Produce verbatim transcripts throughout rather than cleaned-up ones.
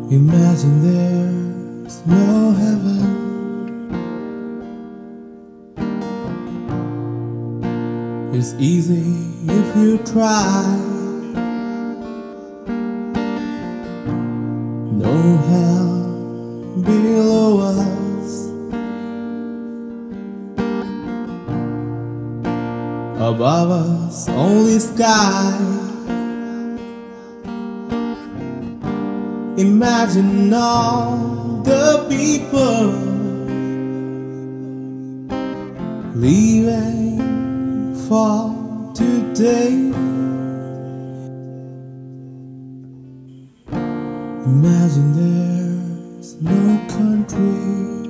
Imagine there's no heaven. It's easy if you try. No hell below us. Above us only sky. Imagine all the people leaving for today. Imagine there's no country.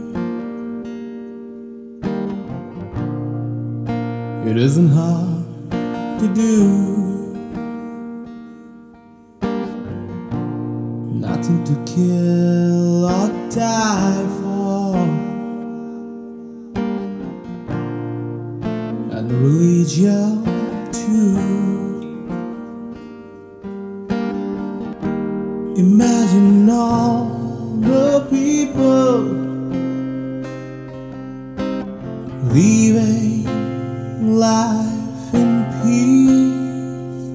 It isn't hard to do. Nothing to kill or die for, and religion too. Imagine all the people leaving life in peace.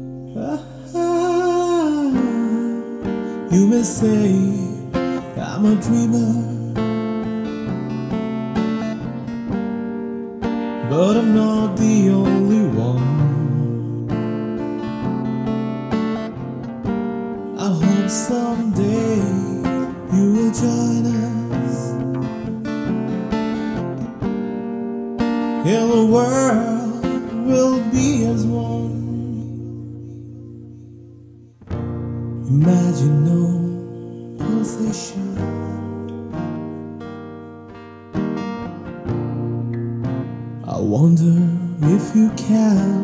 Ah, you may say I'm a dreamer, but I'm not the only one. I hope someday you will join us, and the world will be as one. Imagine no possession. I wonder if you can.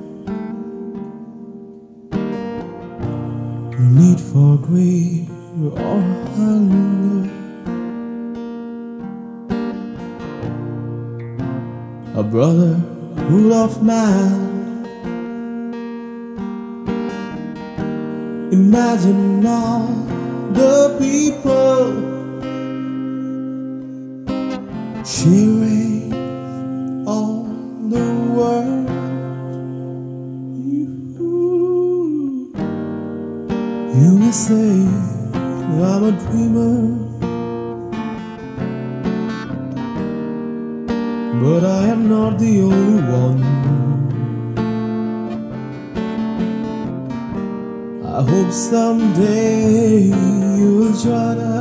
No need for greed or hunger. A brotherhood of man. Imagine all the people sharing all the world. You, you may say I'm a dreamer, but I am not the only one. I hope someday you'll join us,